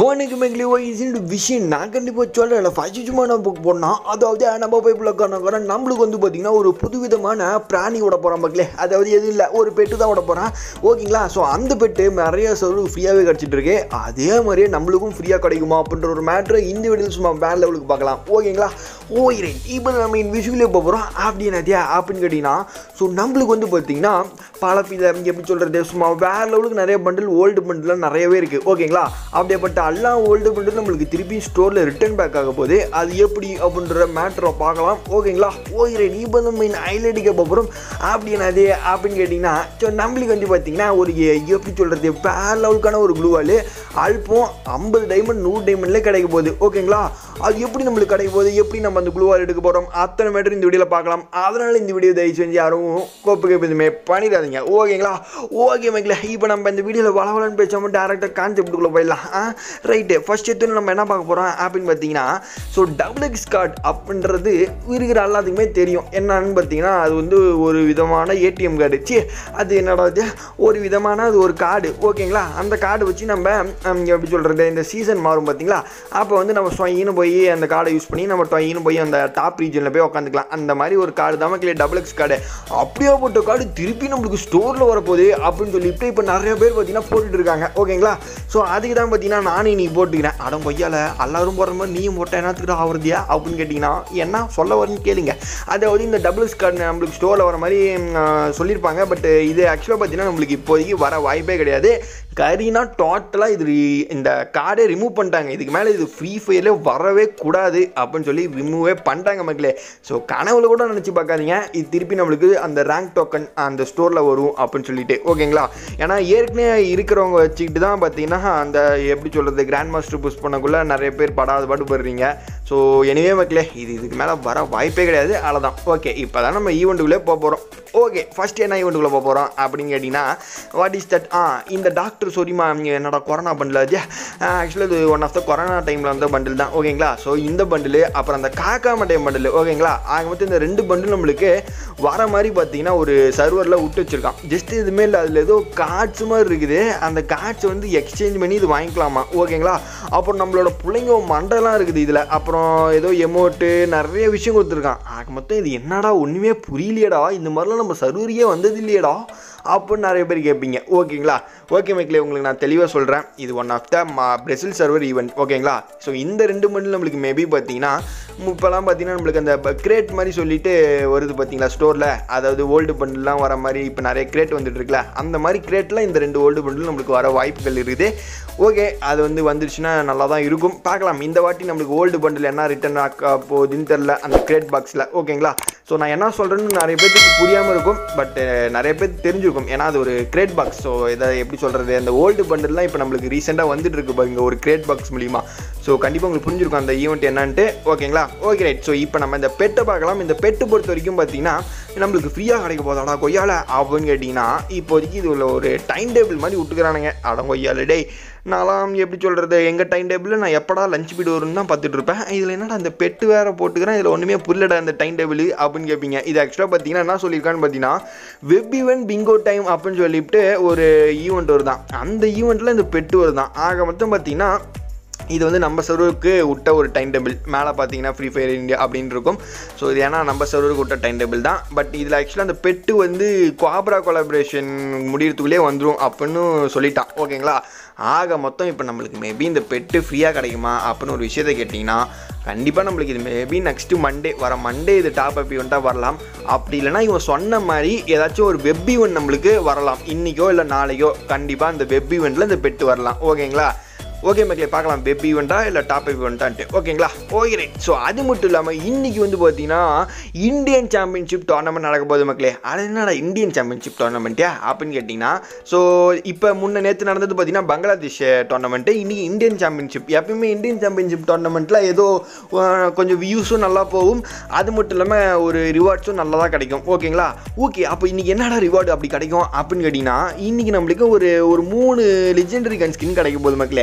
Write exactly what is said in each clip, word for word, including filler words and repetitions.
வணக்கம் எங்களே இந்த விஷயம் நான் கண்டிப்பாக சொல்லலை ஃபஸ்ட்டு சும்மா நம்ம போனால் அதாவது நம்ம போய் பிள்ளைக்கான நம்மளுக்கு வந்து பார்த்திங்கன்னா ஒரு புதுவிதமான பிராணி விட போகிறோம் மக்களே. அதாவது எதுவும் இல்லை, ஒரு பெட்டு தான் விட போகிறேன் ஓகேங்களா. ஸோ அந்த பெட்டு நிறைய சர்வ் ஃப்ரீயாகவே கிடச்சிட்டு இருக்கு. அதே மாதிரியே நம்மளுக்கும் ஃப்ரீயாக கிடைக்குமா அப்படின்ற ஒரு மேட்ரு இந்த வீடியோவில் சும்மா வேறு லெவலுக்கு பார்க்கலாம் ஓகேங்களா. ஓகே இப்போ நம்ம இந்த விஷயங்களே போகிறோம் அப்படின்னாத்தியா அப்படின்னு கேட்டிங்கன்னா, ஸோ நம்மளுக்கு வந்து பார்த்திங்கன்னா பல இதை எப்படி சொல்கிறது, சும்மா வேறு லெவலுக்கு நிறைய பண்டில் ஓல்டு பண்டில்லாம் நிறையவே இருக்குது ஓகேங்களா. அப்படியேப்பட்ட எல்லாம் ஓல்டு பண்டில் நம்மளுக்கு திருப்பி ஸ்டோரில் ரிட்டர்ன் பேக் ஆக போகுது. அது எப்படி அப்படின்ற மேட்டரை பார்க்கலாம் ஓகேங்களா. ஓகே இப்போ நம்ம இந்த ஹைலைட்டுக்கு போகிறோம் அப்படின்னா அது அப்படின்னு கேட்டிங்கன்னா, ஸோ நம்மளுக்கு வந்து பார்த்திங்கன்னா ஒரு எப்படி சொல்கிறது வேறு லெவலுக்கான ஒரு க்ளூவால் அல்பம் ஐம்பது டைமண்ட் நூறு டைமண்ட்லேயே கிடைக்க போகுது ஓகேங்களா. அது எப்படி நம்மளுக்கு கிடைக்க போகுது, எப்படி நம்ம அந்த க்ளூவால் எடுக்க போகிறோம் அத்தனை மேட்டர் இந்த வீடியோவில் பார்க்கலாம். அதனால் இந்த வீடியோ தயவு செஞ்சு யாரும் கோப்பு கேப்பு எதுவுமே பண்ணிடாதீங்க ஓகேங்களா. ஓகே மக்களே இப்போ நம்ம இந்த வீடியோவில் வளவலன்னு பேசாமல் டேரெக்டாக கான்செப்ட்டுக்குள்ளே போயிடலாம். ரைட்டு ஃபர்ஸ்ட் எடுத்து நம்ம என்ன பார்க்க போகிறோம் அப்படின்னு பார்த்தீங்கன்னா, ஸோ டபுள் எக்ஸ் கார்டு அப்படின்றது இருக்கிற எல்லாத்துக்குமே தெரியும். என்னன்னு பார்த்தீங்கன்னா அது வந்து ஒரு விதமான ஏடிஎம் கார்டு. சி அது என்னடா ஒரு விதமான அது ஒரு கார்டு ஓகேங்களா. அந்த கார்டு வச்சு நம்ம எப்படி சொல்கிறது இந்த சீசன் மாறும் பார்த்தீங்களா, அப்போ வந்து நம்ம ஸ்வைன்னு போய் அந்த கார்டை யூஸ் பண்ணி நம்ம டொயின்னு போய் அந்த டாப் ரீஜனில் போய் உட்காந்துக்கலாம். அந்த மாதிரி ஒரு கார்டு தான் மக்களே டபுள் எக்ஸ் கார்டு. அப்படியே போட்ட கார்டு திருப்பி நம்மளுக்கு ஸ்டோரில் வரப்போகுது அப்படின்னு சொல்லிட்டு இப்போ நிறைய பேர் பார்த்தீங்கன்னா போட்டுட்டு இருக்காங்க ஓகேங்களா. ஸோ அதுக்கு தான் பார்த்தீங்கன்னா நானே நீ போட்டுக்கிறேன். அடம் கொய்யால எல்லாரும் போடுற மாதிரி நீயும் போட்ட என்னத்துக்கிட்ட ஆகுறதியா அப்படின்னு கேட்டிங்கன்னா என்ன சொல்ல வரும்னு கேளுங்க. அதாவது இந்த டபுள் எக்ஸ் கார்டு நம்மளுக்கு ஸ்டோரில் வர மாதிரி சொல்லியிருப்பாங்க. பட் இது ஆக்சுவலாக பார்த்தீங்கன்னா நம்மளுக்கு இப்போதைக்கு வர வாய்ப்பே கிடையாது. கரீனா டோட்டலாக இது இந்த கார்டே ரிமூவ் பண்ணிட்டாங்க. இதுக்கு மேலே இது ஃப்ரீ ஃபயர்லேயே வரவே கூடாது அப்படின்னு சொல்லி ரிமூவே பண்ணிட்டாங்க மக்களே. ஸோ கனவுல கூட நினச்சி பார்க்காதீங்க இது திருப்பி நம்மளுக்கு அந்த ரேங்க் டோக்கன் அந்த ஸ்டோரில் வரும் அப்படின்னு சொல்லிட்டு ஓகேங்களா. ஏன்னா ஏற்கனவே இருக்கிறவங்க வச்சுக்கிட்டு தான் பார்த்தீங்கன்னா அந்த எப்படி சொல்கிறது கிராண்ட் மாஸ்டர் புஷ் பண்ணக்குள்ளே நிறைய பேர் படாத பாடு படுறீங்க. ஸோ எனிவே மக்களே இது இதுக்கு மேலே வர வாய்ப்பே கிடையாது. அவ்வளோதான் ஓகே இப்போ தான் நம்ம ஈவெண்ட்டுக்குள்ளே போக போகிறோம். ஓகே ஃபஸ்ட் என்ன ஈவெண்ட்டுக்குள்ளே போக போகிறோம் அப்படின்னு கேட்டிங்கன்னா, வாட் இஸ் தட் ஆ இந்த டாக்டர் சொரிமா இங்கே என்னோட கொரோனா பண்டில் அது ஆக்சுவலாக இது ஒன் ஆஃப் த கொரோனா டைமில் வந்த பண்டில் தான் ஓகேங்களா. ஸோ இந்த பண்டில் அப்புறம் அந்த காக்கா மட்டையம் பண்டில் ஓகேங்களா. ஆக மொத்தம் இந்த ரெண்டு பண்டில் நம்மளுக்கு வர மாதிரி பார்த்தீங்கன்னா ஒரு சர்வரில் விட்டு வச்சுருக்கான். ஜஸ்ட் இதுமே இல்லை, அதில் ஏதோ கார்ட்ஸ் மாதிரி இருக்குது. அந்த கார்ட்ஸை வந்து எக்ஸ்சேஞ்ச் பண்ணி இது வாங்கிக்கலாமா ஓகேங்களா. அப்புறம் நம்மளோட பிள்ளைங்க மண்டெல்லாம் இருக்குது இதில். அப்புறம் ஏதோ எமோட்டு நிறைய விஷயம் கொடுத்துருக்கான். ஆக மொத்தம் இது என்னடா ஒன்றுமே புரியலையடா, இந்த மாதிரிலாம் நம்ம சர்வரியே வந்தது இல்லையடா அப்படின்னு நிறைய பேர் கேட்பீங்க ஓகேங்களா. ஓகே மக்களே உங்களுக்கு நான் தெளிவாக சொல்கிறேன். இது one of the Brazil server event ஓகேங்களா. ஸோ இந்த ரெண்டு பண்டில் நம்மளுக்கு மேபி பார்த்தீங்கன்னா இப்போலாம் பார்த்தீங்கன்னா நம்மளுக்கு அந்த கிரேட் மாதிரி சொல்லிட்டு வருது பார்த்தீங்களா ஸ்டோரில். அதாவது ஓல்டு பண்டில்லாம் வர மாதிரி இப்போ நிறைய கிரேட் வந்துட்டு இருக்குல்ல, அந்த மாதிரி கிரேட்டில் இந்த ரெண்டு ஓல்டு பண்டில் நம்மளுக்கு வர வாய்ப்புகள் இருக்குது. ஓகே அது வந்து வந்துருச்சுன்னா நல்லா தான் இருக்கும், பார்க்கலாம். இந்த வாட்டி நம்மளுக்கு ஓல்டு பண்டில் என்ன ரிட்டர்ன் ஆக்க போகுதுன்னு தெரில அந்த கிரேட் பாக்ஸில் ஓகேங்களா. ஸோ நான் என்ன சொல்கிறேன்னு நிறைய பேருக்கு புரியாமல் இருக்கும், பட் நிறைய பேர் தெரிஞ்சிருக்கும். ஏன்னா அது ஒரு கிரேட் பாக்ஸ். ஸோ இதை எப்படி சொல்கிறது அந்த ஓல்டு பண்டில்லாம் இப்போ நம்மளுக்கு ரீசெண்டாக வந்துட்டு இருக்கு பாருங்க ஒரு கிரேட் பாக்ஸ் மூலிமா. ஸோ கண்டிப்பாக உங்களுக்கு புரிஞ்சிருக்கும் அந்த ஈவெண்ட் என்னன்ட்டு ஓகேங்களா. Okay right. ஸோ இப்போ நம்ம இந்த பெட்டை பார்க்கலாம். இந்த பெட்டு பொறுத்த வரைக்கும் பார்த்தீங்கன்னா நம்மளுக்கு ஃப்ரீயாக கிடைக்க போதாடா கொய்யால அப்படின்னு கேட்டிங்கன்னா, இப்போதைக்கு இது உள்ள ஒரு டைம் டேபிள் மாதிரி விட்டுக்கிறானுங்க. அடம் கொய்யால டே நான்லாம் எப்படி சொல்கிறது எங்கள் டைம் டேபிளில் நான் எப்படா லஞ்ச் பீடு வரும்னு தான் பார்த்துட்டு இருப்பேன். இதில் என்னடா அந்த பெட்டு வேறு போட்டுக்கிறேன், இதில் ஒன்றுமே புரியலடா இந்த டைம் டேபிள் அப்படின்னு கேட்பீங்க. இது ஆக்சுவலாக பார்த்தீங்கன்னா என்ன சொல்லியிருக்கான்னு பார்த்தீங்கன்னா வெப் ஈவெண்ட் பிங்கோ டைம் அப்படின்னு சொல்லிவிட்டு ஒரு ஈவெண்ட் வருதான். அந்த ஈவெண்ட்டில் இந்த பெட்டு வருதான். ஆக மொத்தம் பார்த்தீங்கன்னா இது வந்து நம்ம சர்வருக்கு விட்ட ஒரு டைம் டேபிள். மேலே பார்த்தீங்கன்னா ஃப்ரீ ஃபயர் இந்தியா அப்படின்னு இருக்கும். ஸோ இது ஏன்னா நம்ம சர்வருக்கு விட்ட டைம் டேபிள் தான். பட் இதில் ஆக்சுவலாக அந்த பெட்டு வந்து குவாப்ரா கொலாபரேஷன் முடியறதுக்குள்ளே வந்துடும் அப்படின்னு சொல்லிட்டான் ஓகேங்களா. ஆக மொத்தம் இப்போ நம்மளுக்கு மேபி இந்த பெட்டு ஃப்ரீயாக கிடைக்குமா அப்படின்னு ஒரு விஷயத்தை கேட்டிங்கன்னா, கண்டிப்பாக நம்மளுக்கு இது மேபி நெக்ஸ்ட்டு மண்டே வர மண்டே இது டாப் அப் ஈவெண்ட்டாக வரலாம். அப்படி இல்லைனா இவன் சொன்ன மாதிரி ஏதாச்சும் ஒரு வெப் ஈவெண்ட் நம்மளுக்கு வரலாம். இன்றைக்கோ இல்லை நாளைக்கோ கண்டிப்பாக அந்த வெப் ஈவெண்ட்டில் இந்த பெட்டு வரலாம் ஓகேங்களா. ஓகே மக்களே பார்க்கலாம் வெப் ஈவெண்ட்டா இல்லை டாப் ஈவெண்ட்டான்ட்டு ஓகேங்களா. Okay right. ஸோ அது மட்டும் இல்லாமல் இன்றைக்கி வந்து பார்த்தீங்கன்னா இந்தியன் சாம்பியன்ஷிப் டோர்னமெண்ட் நடக்க போகுது மக்களே. அது என்னடா இந்தியன் சாம்பியன்ஷிப் டோர்னமெண்ட்டா அப்படின்னு கேட்டிங்கன்னா, ஸோ இப்போ முன்ன நேற்று நடந்தது பார்த்தீங்கன்னா பங்களாதேஷ் டோர்னமெண்ட்டு, இன்றைக்கி இந்தியன் சாம்பியன்ஷிப். எப்பயுமே இந்தியன் சாம்பியன்ஷிப் டோர்னமெண்ட்டில் ஏதோ கொஞ்சம் வியூஸும் நல்லா போகும், அது மட்டும் இல்லாமல் ஒரு ரிவார்ட்ஸும் நல்லா தான் கிடைக்கும் ஓகேங்களா. ஓகே அப்போ இன்றைக்கி என்னடா ரிவார்டு அப்படி கிடைக்கும் அப்படின்னு கேட்டிங்கன்னா, இன்றைக்கி நம்மளுக்கு ஒரு ஒரு மூணு லெஜெண்டரி கன் ஸ்கின் கிடைக்க போகுது மக்களே.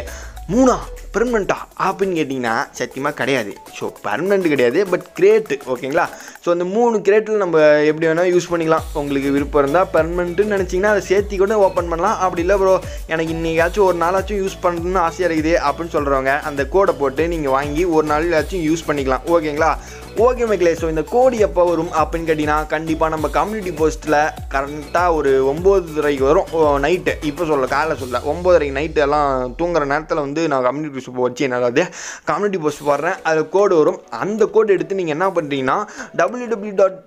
மூணா பெர்மனெண்ட்டா அப்படின்னு கேட்டிங்கன்னா சத்தியமாக கிடையாது. ஸோ பெர்மனெண்ட் கிடையாது, பட் கிரேட்டு. ஓகேங்களா? ஸோ அந்த மூணு கிரேட்டில் நம்ம எப்படி வேணால் யூஸ் பண்ணிக்கலாம். உங்களுக்கு விருப்பம் இருந்தால் பெர்மனெண்ட்டுன்னு நினச்சிங்கன்னா அதை சேர்த்தி கூட ஓப்பன் பண்ணலாம். அப்படி இல்லை ப்ரோ எனக்கு இன்றைக்காச்சும் ஒரு நாளாச்சும் யூஸ் பண்ணணும்னு ஆசையாக இருக்குது அப்படின்னு சொல்கிறவங்க அந்த கோடை போட்டு நீங்கள் வாங்கி ஒரு நாளாச்சும் யூஸ் பண்ணிக்கலாம். ஓகேங்களா? ஓகே மக்களே, ஸோ இந்த கோடு எப்போ வரும் அப்படின்னு கேட்டிங்கன்னா கண்டிப்பாக நம்ம கம்யூனிட்டி போஸ்ட்டில் கரெக்டாக ஒரு ஒம்போதரைக்கு வரும் நைட்டு. இப்போ சொல்ல காலைல சொல்ல ஒம்போதரைக்கு நைட்டு எல்லாம் தூங்குற நேரத்தில் வந்து நான் கம்யூனிட்டி போஸ்ட் வச்சு என்னாவது கம்யூனிட்டி போஸ்ட் போடுறேன். அதில் கோடு வரும். அந்த கோடு எடுத்து நீங்கள் என்ன பண்ணுறீங்கன்னா W W dot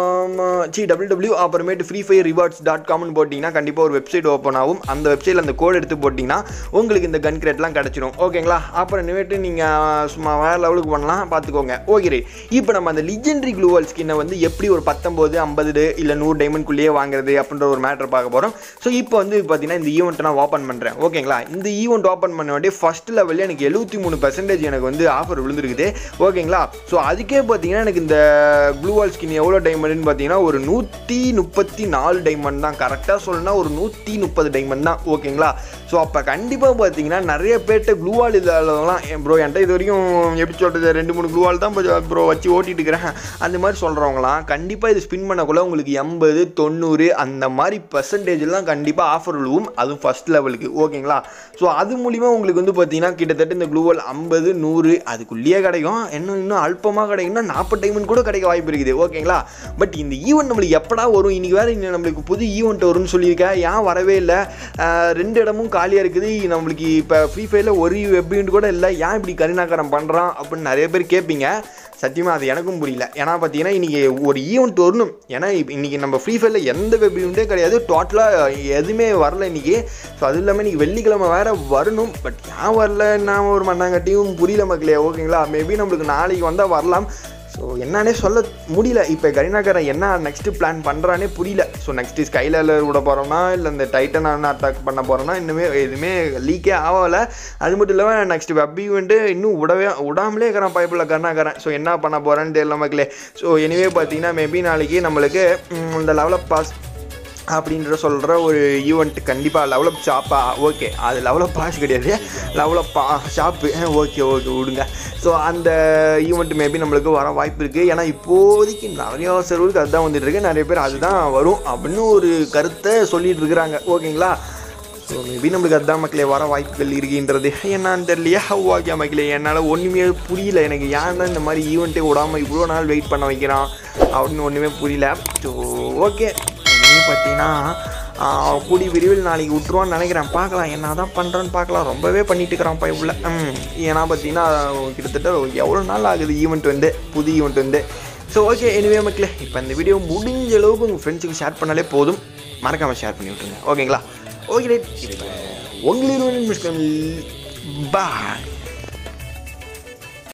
C W W அப்புறமேட்டு ஃப்ரீ ஃபயர் ரிவார்ட்ஸ் டாட் காம்னு போட்டிங்கன்னா கண்டிப்பாக ஒரு வெப்சைட் ஓப்பன் ஆகும். அந்த வெப்சைட்டில் அந்த கோடு எடுத்து போட்டிங்கன்னா உங்களுக்கு இந்த கன் கிரேட்லாம் கிடச்சிரும். ஓகேங்களா? அப்புறம் இனிமேட்டு நீங்கள் சும்மா வேறு லெவலுக்கு பண்ணலாம், பார்த்துக்கோங்க. ஓகே, இப்போ நம்ம அந்த லிஜெண்டரி க்ளூவால் ஸ்கின்னை வந்து எப்படி ஒரு பத்தொம்பது ஐம்பது இல்லை நூறு டைமண்ட்குள்ளேயே வாங்குறது அப்படின்ற ஒரு மேட்டர் பார்க்க போகிறோம். ஸோ இப்போ வந்து பார்த்தீங்கன்னா இந்த ஈவெண்ட்டை நான் ஓப்பன் பண்ணுறேன். ஓகேங்களா? இந்த ஈவெண்ட் ஓப்பன் பண்ண வேண்டிய ஃபஸ்ட் லெவலில் எனக்கு எழுபத்தி மூணு பர்சன்டேஜ் எனக்கு வந்து ஆஃபர் விழுந்துருக்குது. ஓகேங்களா? ஸோ அதுக்கே பார்த்தீங்கன்னா எனக்கு இந்த க்ளூவால் ஸ்கின் எவ்வளோ டைமண்ட்னு பார்த்தீங்கன்னா ஒரு நூற்றி முப்பத்தி நாலு டைமண்ட் தான். கரெக்டாக சொல்லணும்னா ஒரு நூற்றி முப்பது டைமண்ட் தான். ஓகேங்களா? ஸோ அப்போ கண்டிப்பாக பார்த்தீங்கன்னா நிறைய பேர்ட்ட க்ளூவால் இல்லாதவங்களாம் ப்ரோ என்கிட்ட இது வரைக்கும் எப்படி சொல்கிறது ரெண்டு மூணு க்ளூவால் தான் ப்ரோ வச்சு ஓட்டிட்டு இருக்கிறேன் அந்த மாதிரி சொல்கிறவங்களாம் கண்டிப்பாக இது ஸ்பின் பண்ணக்குள்ள உங்களுக்கு எண்பது தொண்ணூறு அந்த மாதிரி பர்சன்டேஜ்லாம் கண்டிப்பாக ஆஃபர் விழுவும், அதுவும் ஃபஸ்ட் லெவலுக்கு. ஓகேங்களா? ஸோ அது மூலிமா உங்களுக்கு வந்து பார்த்தீங்கன்னா கிட்டத்தட்ட இந்த க்ளூவால் ஐம்பது நூறு அதுக்குள்ளேயே கிடைக்கும். இன்னும் இன்னும் அல்பமாக கிடைக்கும்னா நாற்பது டைமண்ட் கூட கிடைக்க வாய்ப்பு இருக்குது. ஓகேங்களா? பட் இந்த ஈவெண்ட் நம்மளுக்கு எப்படா வரும்? இன்றைக்கி வேறு இன்னும் நம்மளுக்கு புது ஈவெண்ட் வரும்னு சொல்லியிருக்கேன். ஏன் வரவே இல்லை? ரெண்டு இடமும் காலியாக இருக்குது. நம்மளுக்கு இப்போ ஃப்ரீ ஃபயரில் ஒரு வெப் ஈவெண்ட் கூட இல்லை, ஏன் இப்படி கரிநாகரம் பண்ணுறான் அப்படின்னு நிறைய பேர் கேட்பீங்க. சத்தியமாக அது எனக்கும் புரியல. ஏன்னா பார்த்தீங்கன்னா இன்றைக்கி ஒரு ஈவெண்ட் வரணும். ஏன்னா இன்றைக்கி நம்ம ஃப்ரீ ஃபயரில் எந்த வெப் ஈவெண்ட்டே கிடையாது, டோட்டலாக எதுவுமே வரல இன்றைக்கி. ஸோ அது இல்லாமல் இன்றைக்கி வெள்ளிக்கிழமை வேறு வரணும். பட் ஏன் வரல நான் ஒரு மண்ணாங்கட்டியும் புரியல மக்களே. ஓகேங்களா? மேபி நம்மளுக்கு நாளைக்கு வந்தால் வரலாம். ஸோ என்னன்னே சொல்ல முடியல. இப்போ கரிநாகரன் என்ன நெக்ஸ்ட்டு பிளான் பண்ணுறானே புரியல. ஸோ நெக்ஸ்ட்டு ஸ்கைலர் விட போகிறோம்னா இல்லை இந்த டைட்டன் அட்டாக் பண்ண போகிறோம்னா இன்னுமே எதுவுமே லீக்கே ஆகலை. அது மட்டும் இல்லாமல் நெக்ஸ்ட் வெப் ஈவெண்ட்டு இன்னும் விடவே விடாமலே இருக்கிறான் பைப்பில் கருணாகரன். ஸோ என்ன பண்ண போகிறேன்னு தெரியல மக்களே. ஸோ எனிவே பார்த்தீங்கன்னா மேபி நாளைக்கு நம்மளுக்கு இந்த லெவலப் பாஸ் அப்படின்ற சொல்கிற ஒரு ஈவெண்ட் கண்டிப்பாக லெவலப் ஷாப்பா? ஓகே, அது லெவலப் பாஸ் கிடையாது, லெவலப் பா ஷாப்பு. ஓகே ஓகே விடுங்க. ஸோ அந்த ஈவெண்ட் மேபி நம்மளுக்கு வர வாய்ப்பு இருக்குது. ஏன்னா இப்போதைக்கு நிறையா சர்வருக்கு அதுதான் வந்துட்டுருக்கு. நிறைய பேர் அதுதான் வரும் அப்படின்னு ஒரு கருத்தை சொல்லிகிட்டு இருக்கிறாங்க. ஓகேங்களா? ஸோ மேபி நம்மளுக்கு அதுதான் மக்களே வர வாய்ப்புகள் இருக்குன்றது என்னான்னு தெரியலையா. ஓகே மக்களே, என்னால் ஒன்றுமே புரியல. எனக்கு ஏன்னா இந்த மாதிரி ஈவெண்ட்டே விடாமல் இவ்வளோ நாள் வெயிட் பண்ண வைக்கிறான் அப்படின்னு ஒன்றுமே புரியல. ஸோ ஓகே, பார்த்தீங்கன்னா கூடி விரைவில் நாளைக்கு விட்டுருவான்னு நினைக்கிறேன். பார்க்கலாம் என்ன தான் பண்ணுறேன்னு பார்க்கலாம். ரொம்பவே பண்ணிட்டு இருக்கிறான் பைப்பில். ம் ஏன்னா பார்த்தீங்கன்னா கிட்டத்தட்ட எவ்வளோ நாள் ஆகுது ஈவெண்ட் வந்து, புது ஈவெண்ட் வந்து. ஸோ ஓகே, எனிவே மக்களே, இப்போ இந்த வீடியோ முடிஞ்ச அளவுக்கு உங்கள் ஃப்ரெண்ட்ஸுக்கு ஷேர் பண்ணாலே போதும். மறக்காமல் ஷேர் பண்ணி விட்டுருங்க. ஓகேங்களா? ஓகே ரைட், இப்போ உங்களுக்கு பாய்.